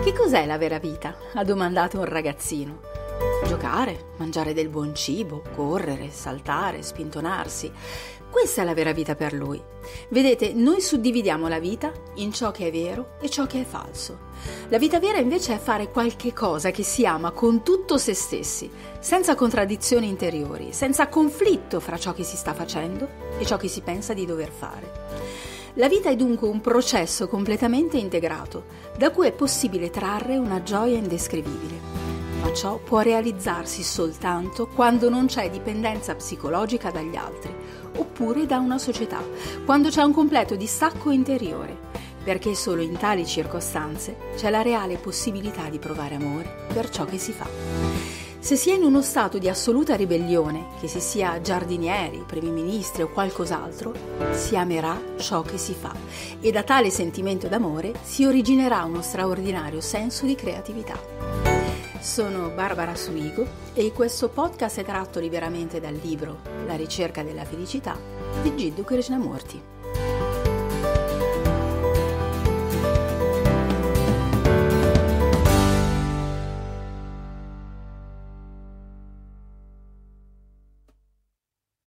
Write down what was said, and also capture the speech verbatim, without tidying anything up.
Che cos'è la vera vita? Ha domandato un ragazzino. Giocare, mangiare del buon cibo, correre, saltare, spintonarsi. Questa è la vera vita per lui. Vedete, noi suddividiamo la vita in ciò che è vero e ciò che è falso. La vita vera invece è fare qualche cosa che si ama con tutto se stessi, senza contraddizioni interiori, senza conflitto fra ciò che si sta facendo e ciò che si pensa di dover fare. La vita è dunque un processo completamente integrato, da cui è possibile trarre una gioia indescrivibile. Ma ciò può realizzarsi soltanto quando non c'è dipendenza psicologica dagli altri, oppure da una società, quando c'è un completo distacco interiore, perché solo in tali circostanze c'è la reale possibilità di provare amore per ciò che si fa. Se si è in uno stato di assoluta ribellione, che si sia giardinieri, primi ministri o qualcos'altro, si amerà ciò che si fa e da tale sentimento d'amore si originerà uno straordinario senso di creatività. Sono Barbara Suigo e questo podcast è tratto liberamente dal libro La ricerca della felicità di Jiddu Krishnamurti.